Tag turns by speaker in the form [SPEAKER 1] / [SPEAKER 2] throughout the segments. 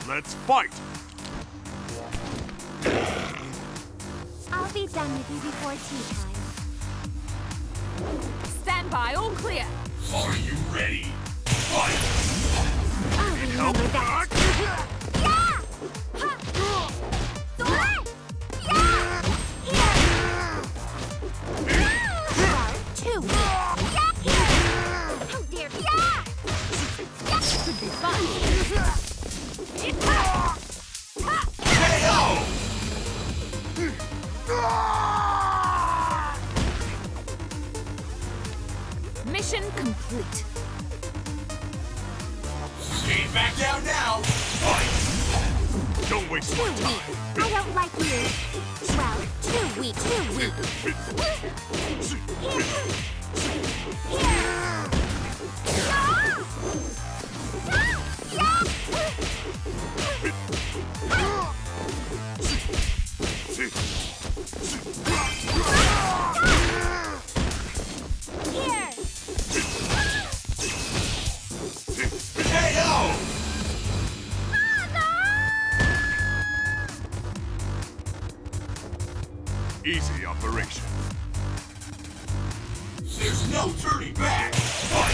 [SPEAKER 1] Let's fight!
[SPEAKER 2] I'll be done with you before tea time.
[SPEAKER 3] Stand by, all clear.
[SPEAKER 4] Are you ready? Fight!
[SPEAKER 2] I'll remember that. Yeah! Ha! Sore! Yeah! Here! Well, too weak. Yeah! Here! How dare you! Yeah! Yeah!
[SPEAKER 3] Could be fun.
[SPEAKER 4] KO!
[SPEAKER 3] Mission complete.
[SPEAKER 4] Stay back down now! Fight!
[SPEAKER 1] Don't waste my
[SPEAKER 2] Too
[SPEAKER 1] time!
[SPEAKER 2] weak. I don't like you. Well, too weak. Too weak. Here! Here!
[SPEAKER 4] KO!
[SPEAKER 1] Easy operation.
[SPEAKER 4] There's no turning back! Fight!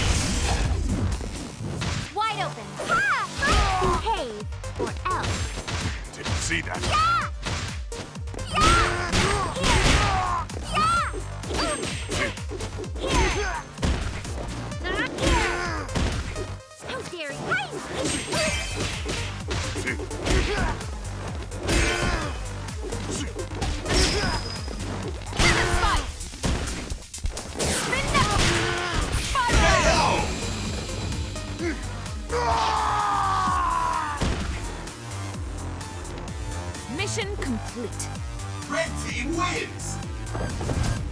[SPEAKER 2] Wide open. Ha! Behave, or else.
[SPEAKER 1] Didn't see that.
[SPEAKER 2] Yeah! Yeah! Here! Yeah! Here! Not here! How dare you!
[SPEAKER 3] Mission complete.
[SPEAKER 4] Red team wins!